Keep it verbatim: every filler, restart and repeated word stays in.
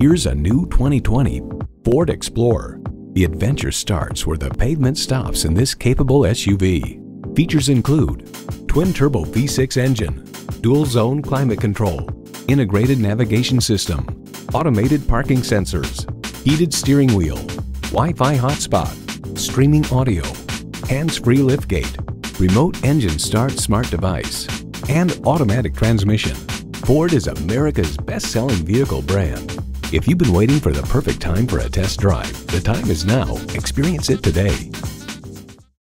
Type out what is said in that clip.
Here's a new twenty twenty Ford Explorer. The adventure starts where the pavement stops in this capable S U V. Features include twin-turbo V six engine, dual-zone climate control, integrated navigation system, automated parking sensors, heated steering wheel, Wi-Fi hotspot, streaming audio, hands-free liftgate, remote engine start smart device, and automatic transmission. Ford is America's best-selling vehicle brand. If you've been waiting for the perfect time for a test drive, the time is now. Experience it today.